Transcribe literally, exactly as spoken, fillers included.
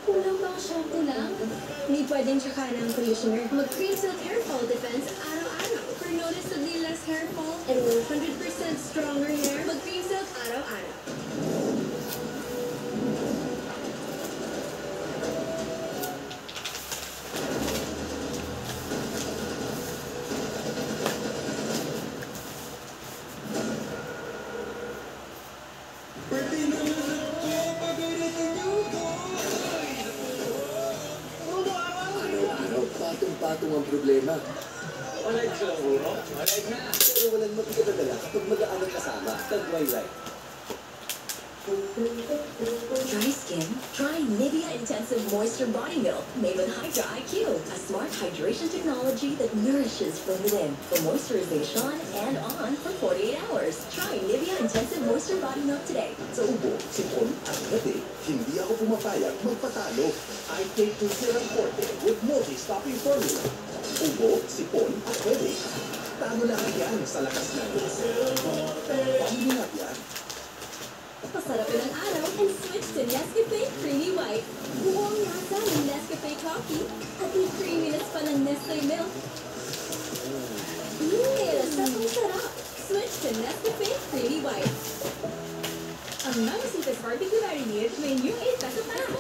Kulang bang shampoo lang? Hindi pwedeng tsaka ng conditioner. Mag-Cream Silk Hair Fall Defense araw-araw. For noticeably less hair fall and one hundred percent stronger hair, mag-Cream Silk araw-araw. Araw-araw, patong-patong ang problema. Alay silang ulo? Alay na! Pero walang mabigat na dala kapag mag-aanong kasama. Tag-Twilight. Dry skin? Try Nivea Intensive Moisture Body Milk made with Hydra I Q, a smart hydration technology that nourishes from within for moisturization and on for forty-eight hours. Try Nivea Intensive Moisture Body Milk today. Sa ubo, sipon at ngati, hindi ako pumapayag magpatalo. I take to Serum Forte with multi-stopping formula. Ubo, sipon at ngati. Talo lahat yan sa lakas ng Serum Forte. Panghinap yan. Pasarapin ang araw and switch to Nescafe Creamy White. Buong lasa ng Nescafe Coffee at may creaminess pa ng Nestle Milk. Mmm, lasang sarap. Switch to Nescafe Creamy White. Ang Mama Sita's Barbecue Marinade may new eight peso pa.